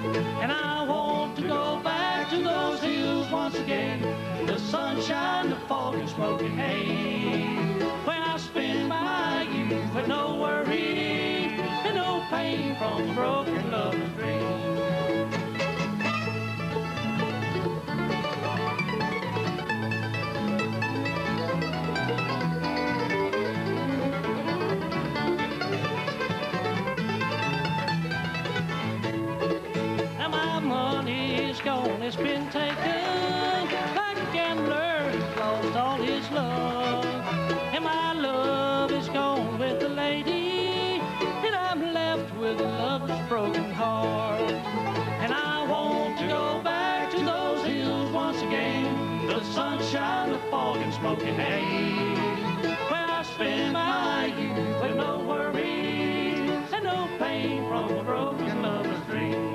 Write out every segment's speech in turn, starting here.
And I want to go back to those hills once again, the sunshine, the fog, and smoking hay, where I spend my youth with no worry and no pain from a broken lover's dream. It's been taken like a gambler who's lost all his love. And my love is gone with the lady, and I'm left with a lover's broken heart. And I want to go back to those hills once again, the sunshine, the fog, and smoking hay, where I spend my youth with no worries and no pain from a broken lover's dream.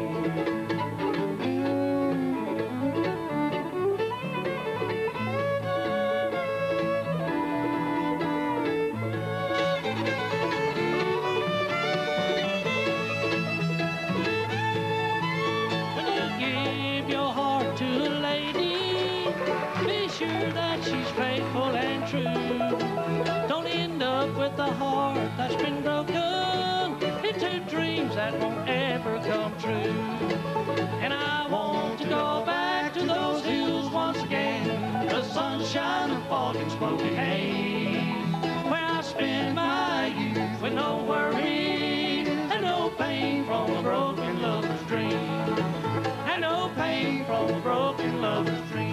She's faithful and true. Don't end up with a heart that's been broken into dreams that won't ever come true. And I want to go back to those hills once again, the sunshine, the fog, and smoking hay, where I spend my youth with no worry and no pain from a broken lover's dream, and no pain from a broken lover's dream.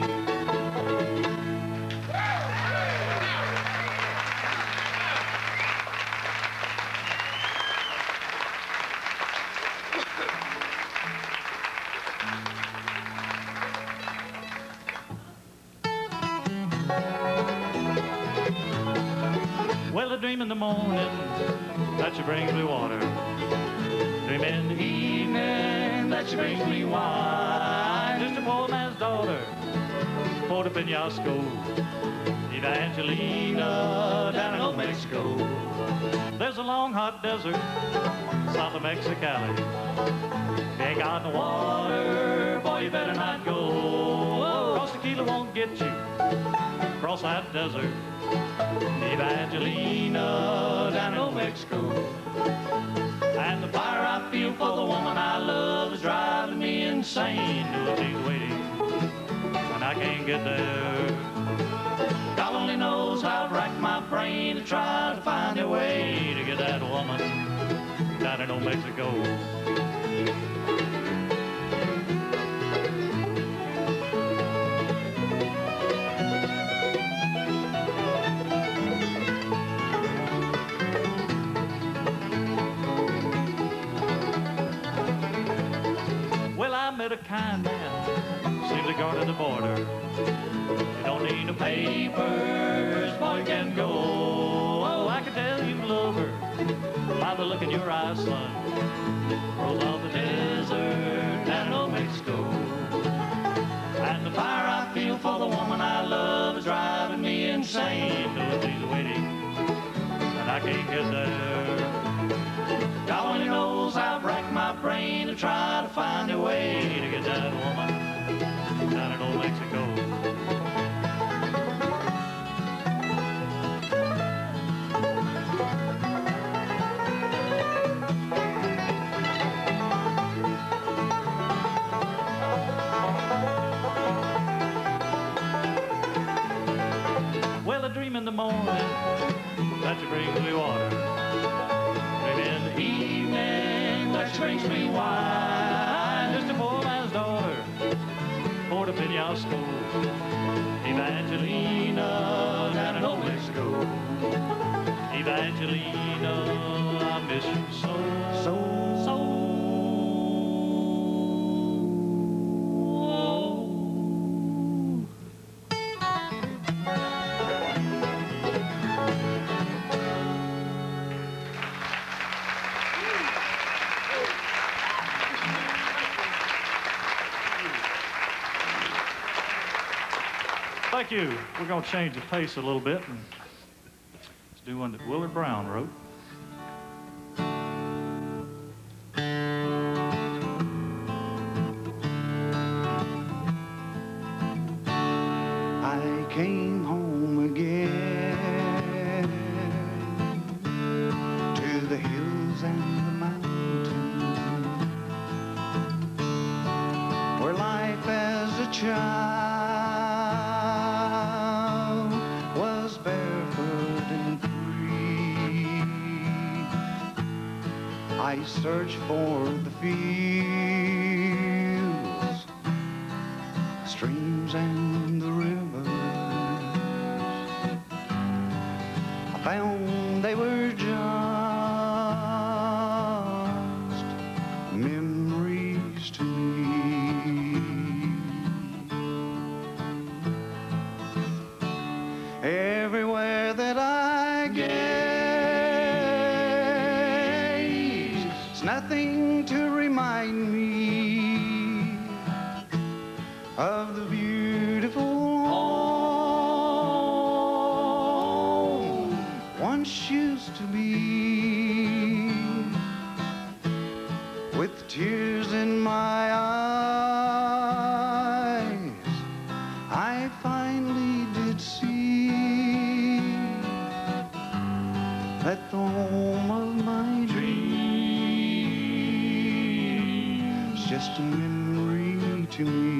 Well, I dream in the morning that she brings me water. Dream in the evening that she brings me wine. Just a poor man's daughter, Puerto Penasco, Evangelina down in old Mexico. There's a long hot desert south of Mexicali. If you ain't got no water, boy, you better not go. Cross tequila won't get you across that desert. Evangelina down in old Mexico. And the fire I feel for the woman I love is driving me insane. Do she's waiting and I can't get there. God only knows how I've racked my brain to try to find a way to get that woman down in old Mexico. I met a kind man, seems to guard at the border. You don't need no papers, boy, you can go. Oh, I can tell you love her by the look in your eyes, son. Rolls off the desert down in old Mexico. And the fire I feel for the woman I love is driving me insane. No, she's waiting, and I can't get there. God only knows I've racked my brain to try to find a way to get that woman down in old Mexico. Well, I dream in the morning that you bring me water. In the evening that she brings me wine. Just a poor man's daughter, Puerto Penasco, Evangelina down in old Mexico. Evangelina, I miss you so. Thank you. We're going to change the pace a little bit and let's do one that Willard Brown wrote. I search for the fields, streams and the rivers. I found they were just memories to me. Everywhere that I gaze, it's nothing to remind me of the beautiful home once used to be. With tears in my eyes, I finally did see that the home of my dreams is just a memory to me.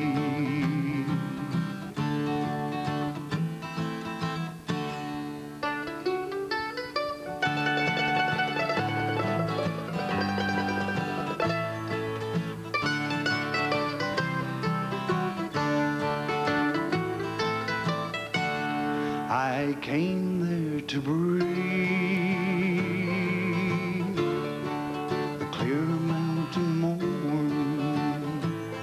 I came there to breathe the clear mountain morn,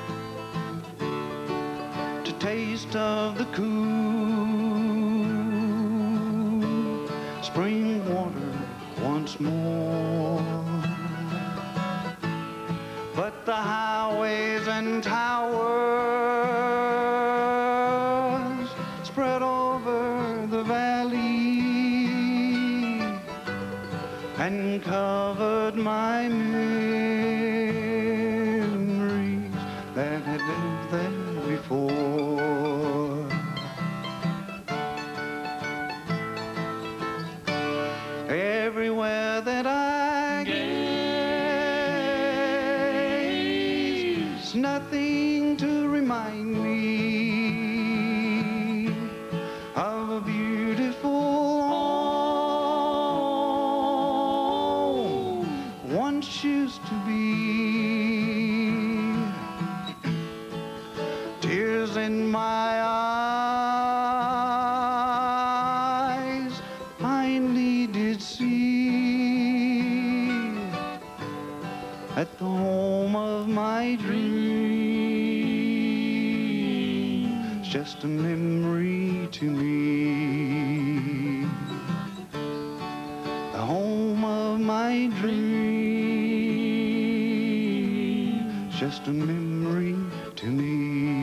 to taste of the cool spring water once more. But the highways and towers spread over the valley and covered my memories that had lived there before. Everywhere that I gaze, nothing to remind me of a beautiful home once used to be. Tears in my eyes finally did see at the home of my dreams, just a memory to me. The home of my dreams, just a memory to me.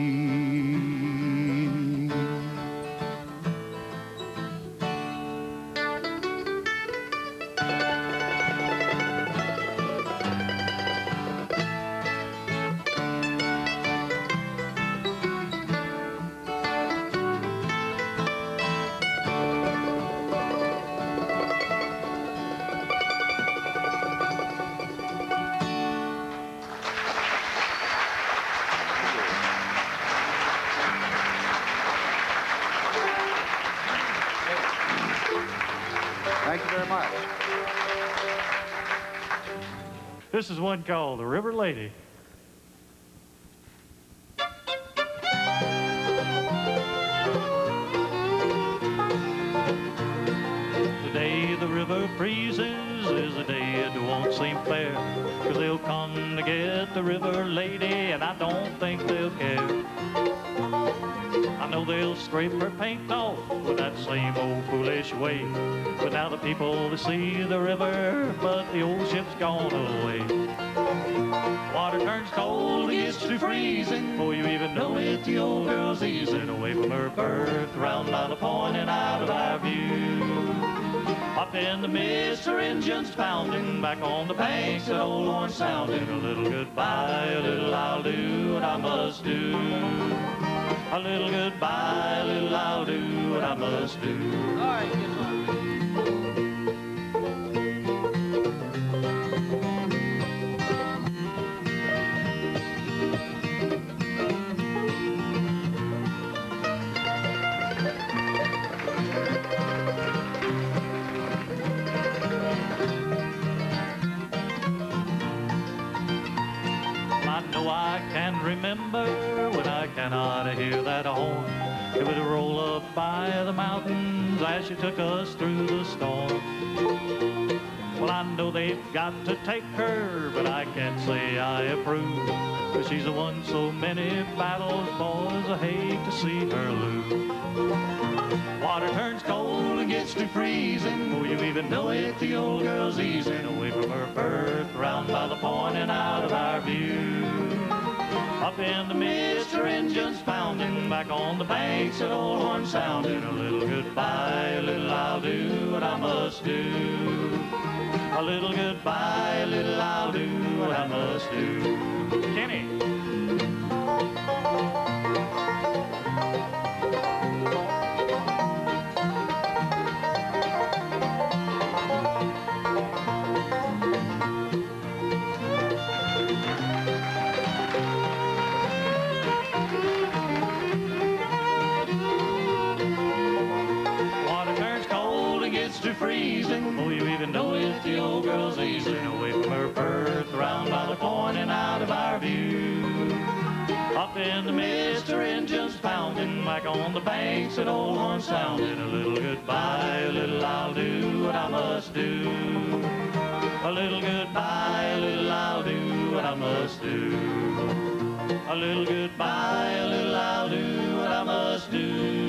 Thank you very much. This is one called The River Lady. The day the river freezes is a day it won't seem fair, 'cause they'll come to get the river lady, and I don't think they'll care. I know they'll scrape her paint off with that same old foolish way, but now the people they see the river, but the old ship's gone away. Water turns cold, it gets to freezing, before you even know it, the old girl's easing away from her berth, round by the point and out of our view. Up in the mist, her engines pounding, back on the banks, that old horn sounding, a little goodbye, a little I'll do what I must do. A little goodbye, a little I'll do what I must do. All right, get on. And remember when I cannot hear that horn, it would roll up by the mountains as she took us through the storm. Well, I know they've got to take her, but I can't say I approve, 'cause she's won so many battles, boys, I hate to see her lose. Water turns cold and gets to freezing, before you even know it, the old girl's easing away from her berth, round by the point and out of our view. Up in the mist, her engines pounding, back on the banks, that old horn sounding. A little goodbye, a little I'll do what I must do. A little goodbye, a little I'll do what I must do. Kenny. Freezing, before you even know it, the old girl's easing away from her berth, round by the point and out of our view. Up in the mist, her engines pounding, back on the banks, that old horn sounding. A little goodbye, a little I'll do what I must do. A little goodbye, a little I'll do what I must do. A little goodbye, a little I'll do what I must do.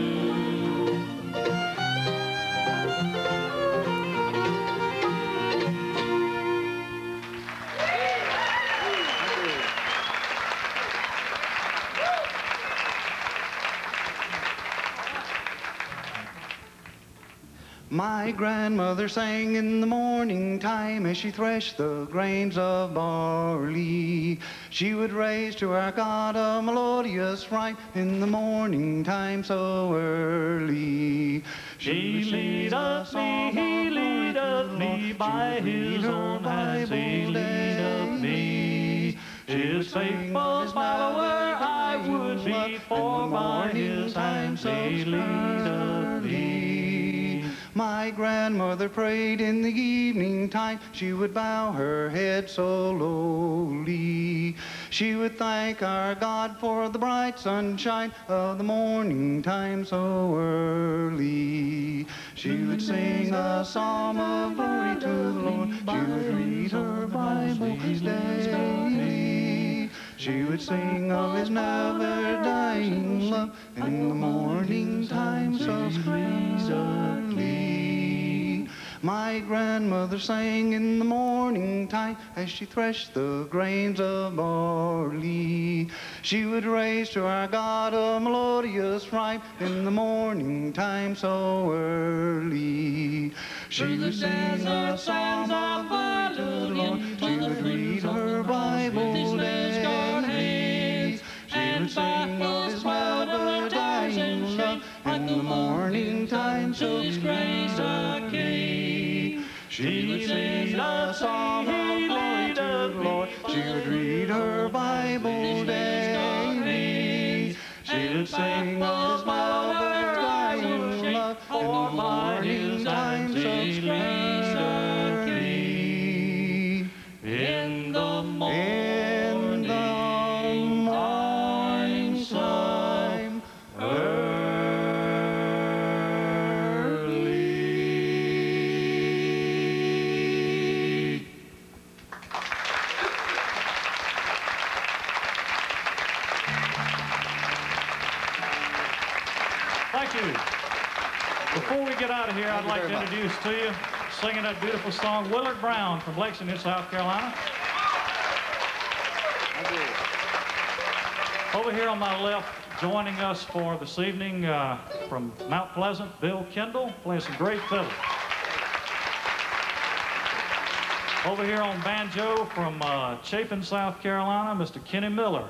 My grandmother sang in the morning time as she threshed the grains of barley. She would raise to our God a melodious rhyme in the morning time so early. He leadeth me, he leadeth me, by his own hands he leadeth me. His faithful follower I would be, for by his hands he leadeth me. My grandmother prayed in the evening time. She would bow her head so lowly. She would thank our God for the bright sunshine of the morning time so early. She would sing a psalm of glory to the Lord. She would read her Bible daily. She would sing of his never-dying love in the morning time so early. My grandmother sang in the morning time as she threshed the grains of barley. She would raise to our God a melodious rhyme in the morning time so early. She would sing a psalm of glory to the Lord. She would read her Bible daily. She would sing of his never-dying love in the morning time so early. She would sing a song of glory to the Lord. She would read her Bible daily. She would sing of his never-dying love in the morning time so early. In the morning time Thank you. Before we get out of here, I'd like to introduce to you, singing that beautiful song, Willard Brown from Lexington, South Carolina. Over here on my left, joining us for this evening from Mount Pleasant, Bill Kendall, playing some great fiddle. Over here on banjo from Chapin, South Carolina, Mr. Kenny Miller.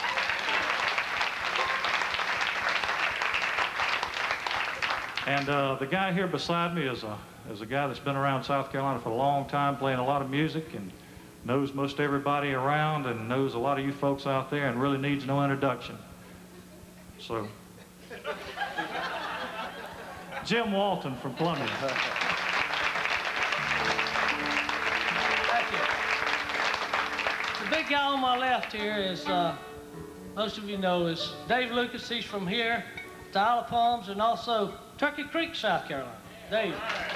And the guy here beside me is a guy that's been around South Carolina for a long time, playing a lot of music and knows most everybody around and knows a lot of you folks out there and really needs no introduction. So, Jim Walton from Plumbing. The big guy on my left here is most of you know, is Dave Lucas. He's from here, to Isle of Palms, and also Turkey Creek, South Carolina. Dave.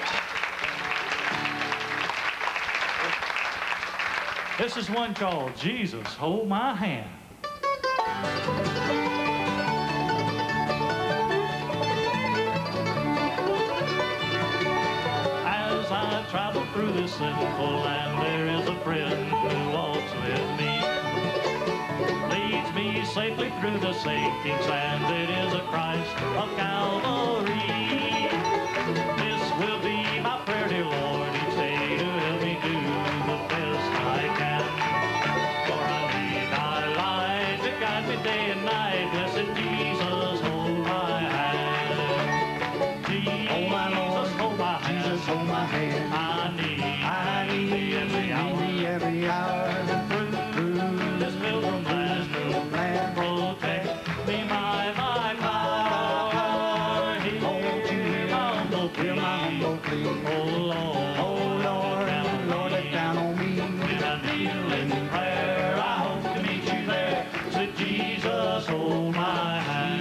This is one called Jesus, Hold My Hand. As I travel through this sinful land, there is a friend who walks with me. Leads me safely through the sinking sand. It is a Christ of Calvary. This will be my prayer, dear Lord, each day to help me do the best I can. For I need thy light to guide me day and night. Blessed Jesus, hold my hand. Jesus, Oh, my Lord, hold my hand. Jesus, hold my hand. I need thee every hour. Every hour. Through this pilgrim land, protect me by thy power. Hear my humble plea. Oh Lord, look down on me. When I kneel in prayer, I hope to meet you there. So Jesus, hold my hand.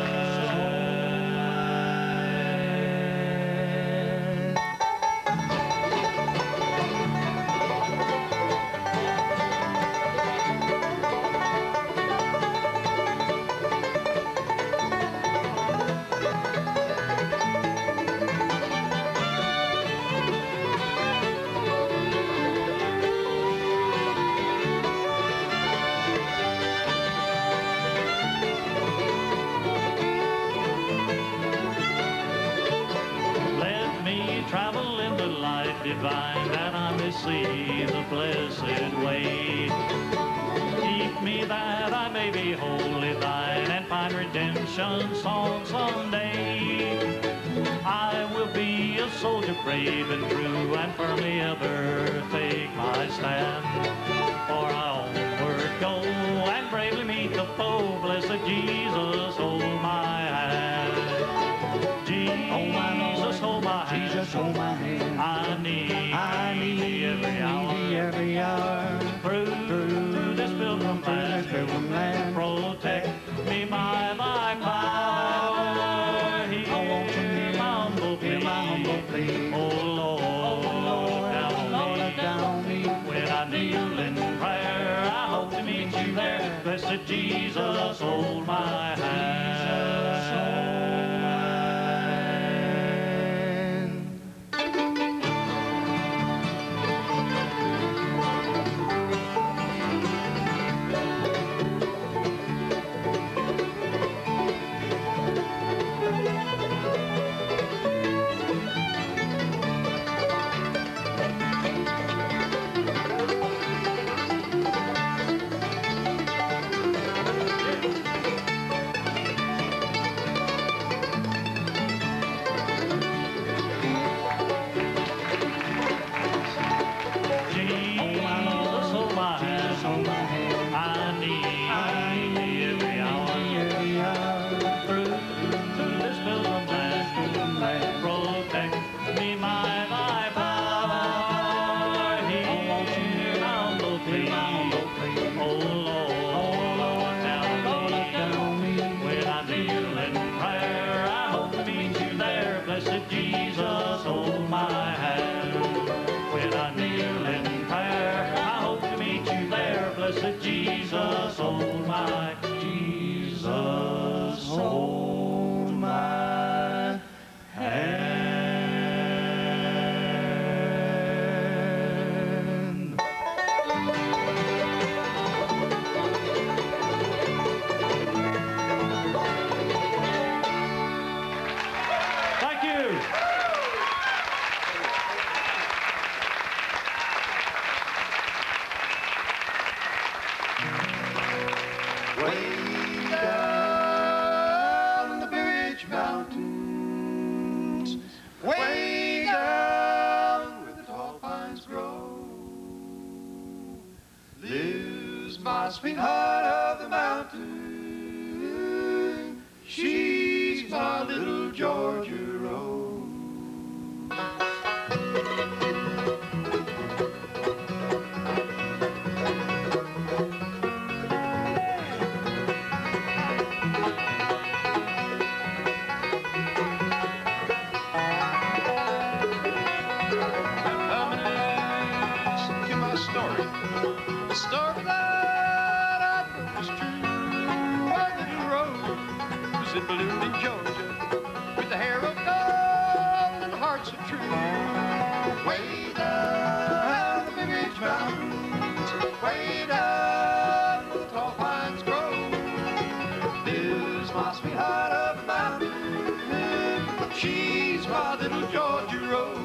Let me travel in the light divine, that I may see the blessed way. Keep me that I may be wholly thine, and find redemption song someday. I will be a soldier brave and true, and firmly ever take my stand. For I onward go, and bravely meet the foe. Blessed Jesus, hold my hand. Jesus, hold my hand. Jesus, hold my hand. I need thee every hour. Every hour. Through this pilgrim land, protect me by thy power. Hear my humble plea. Oh Lord, look down on me. When I kneel in prayer, I hope to meet you there. Blessed Jesus, hold my hand. Jesus, hold my, Jesus, hold my hand. Thank you. Way down in the Bridge Mountains, way down where the tall pines grow, lives my sweetheart of the mountain. She's my little Georgia Rose. story that I know is true. A little rose that bloomed in Georgia with the hair of gold and hearts of true. Way down the Big Ridge Mountains, way down where the tall pines grow, lives my sweetheart of the mountain. She's my little Georgia rose.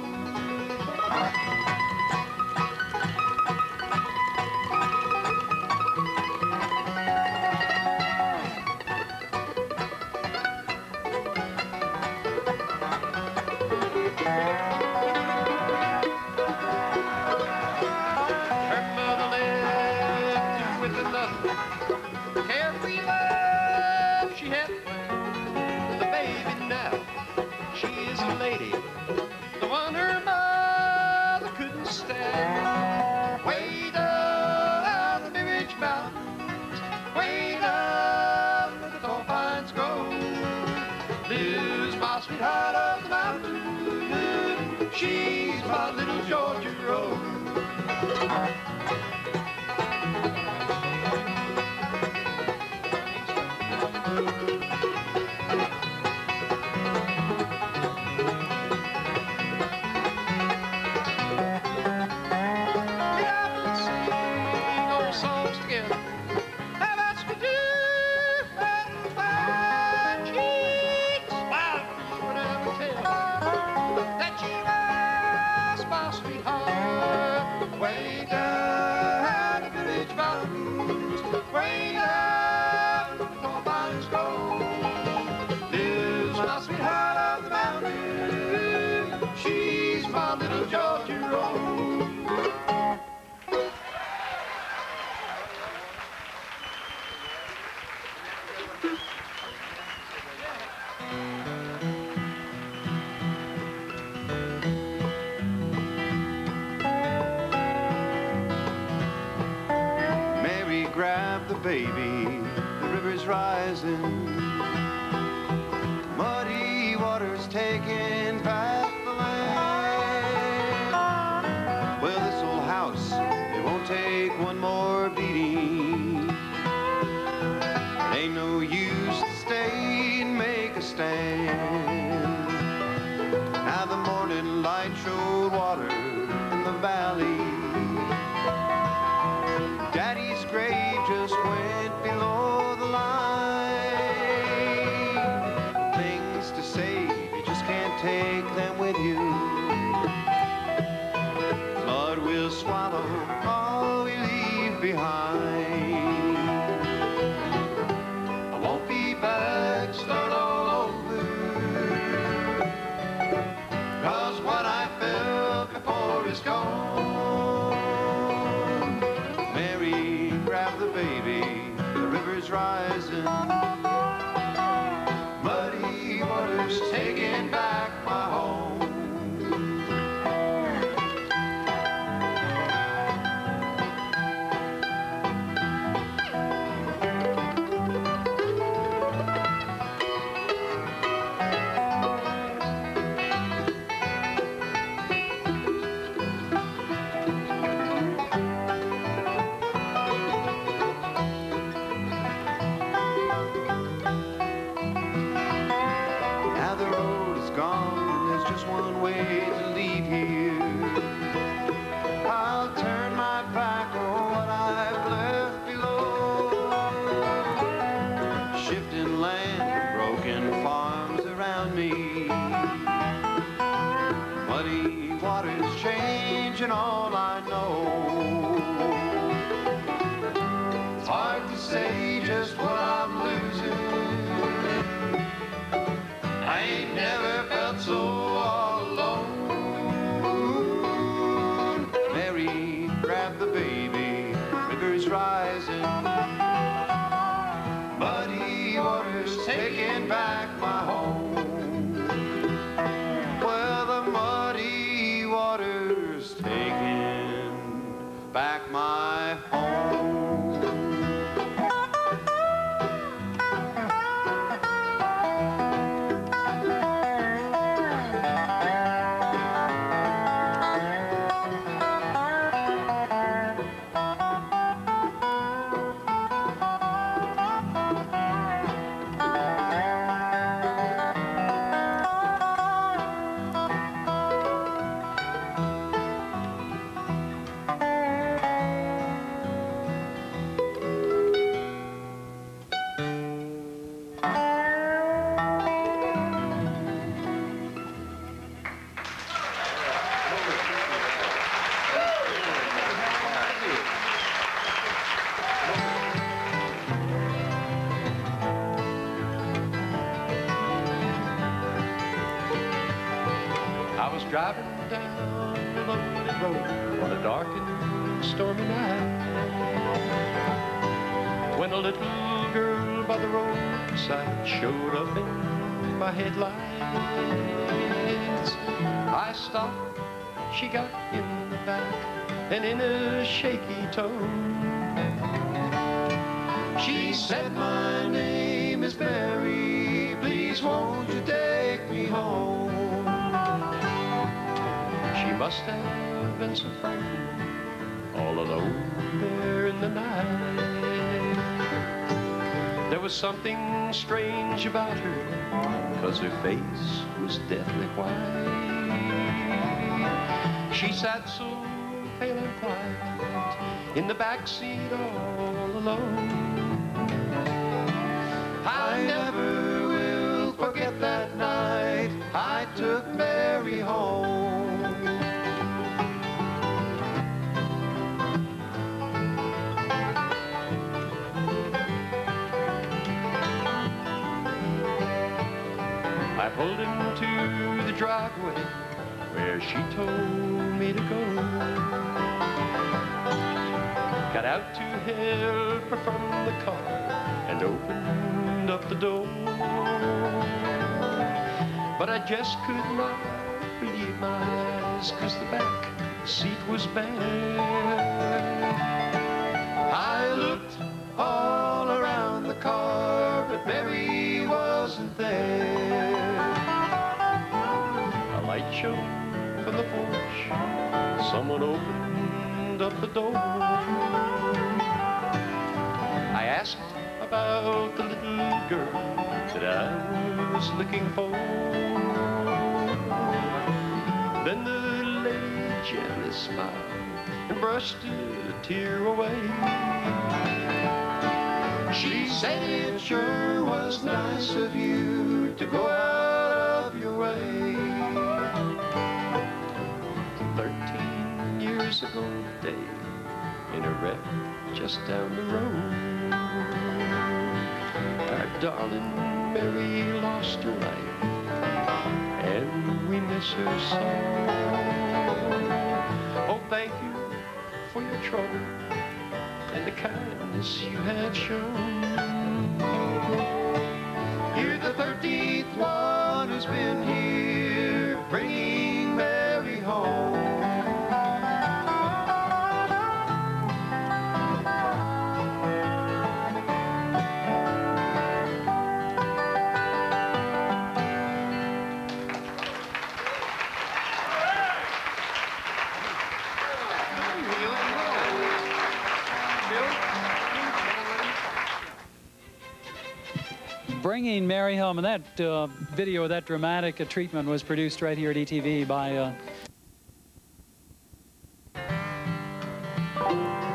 Carefree life she had with a baby now. She is a lady, the one her mother couldn't stand. Way down the Big Ridge Mountains, way down where the tall pines grow, lives my sweetheart of the mountain. She's my little Georgia rose. Way down the village mountains, way down where the tall pines grow, lives my sweetheart of the mountain. She's my little Georgia rose. Grab the baby, the river's rising, muddy waters taking back the land. Well, this old house, it won't take one more beating. It ain't no use to stay and make a stand. Now the morning light showed water in the valley. Daddy's grave just went below the line. Things to save, you just can't take them with you. Flood will swallow all we leave behind. I won't be back, start all over, 'cause what I felt before is gone. Grab the baby, the river's rising, muddy waters taking back my home. And all I know, it's hard to say just what I'm losing. I ain't never felt so all alone. Mary, grab the baby, river's rising, muddy waters taking back my home. Well, the muddy waters taking back my home. driving down the lonely road on a dark and stormy night, when a little girl by the roadside showed up in my headlights. I stopped, she got in the back, and in a shaky tone she said, "My name is Ferry, please won't you take me home?" She must have been so frightened, all alone there in the night. There was something strange about her, 'cause her face was deathly white. She sat so pale and quiet in the back seat all alone. I never will forget that night I took Mary home. I pulled into the driveway where she told me to go. Got out to help her from the car and opened up the door. But I just could not believe my eyes, 'cause the back seat was bare. I looked all around the car, but Mary wasn't there. A light shone from the porch, someone opened up the door. I asked about the little girl that I was looking for. Then the lady gently smiled and brushed a tear away. She said, "It sure was nice of you to go out of your way." 13 years ago today, in a wreck just down the road, our darling Mary lost her life, and we miss her so. Oh, thank you for your trouble and the kindness you have shown. You're the 13th one who's been here bringing Mary home. Bringing Mary home, and that video, that dramatic treatment was produced right here at ETV by